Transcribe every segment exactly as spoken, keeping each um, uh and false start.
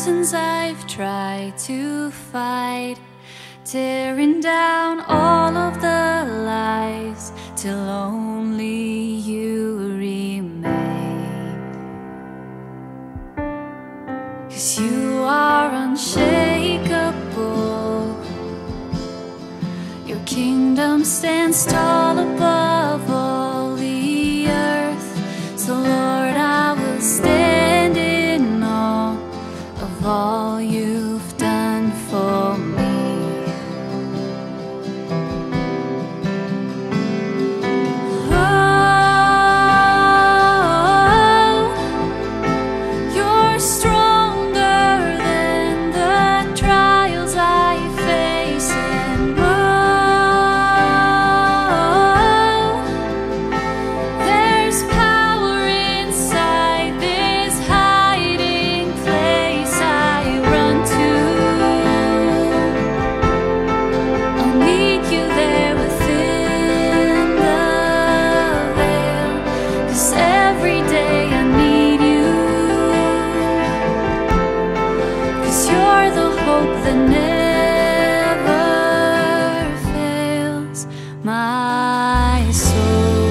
mountains I've tried to fight, tearing down all of the lies, till only you remain. 'Cause you are unshakable, your kingdom stands tall above all the earth. So Lord, I will stand in awe of all you've done for me. That never fails my soul.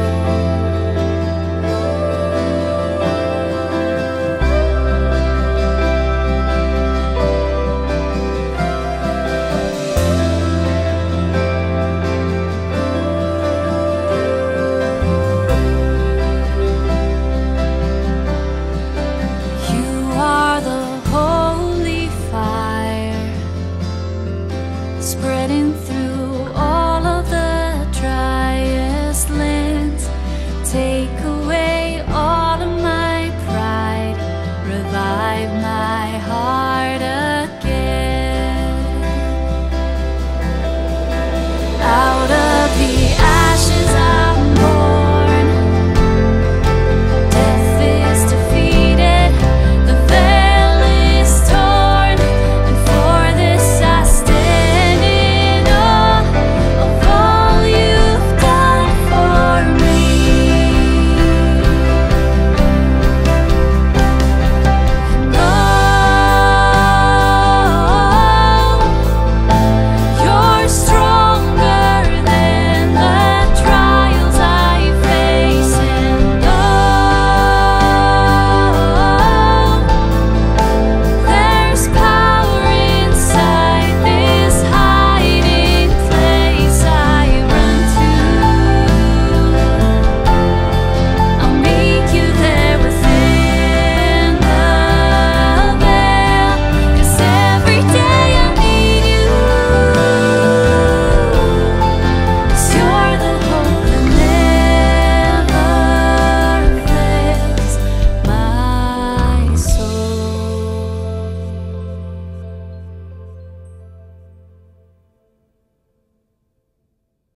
You are the spreading through all of the driest lands. Take away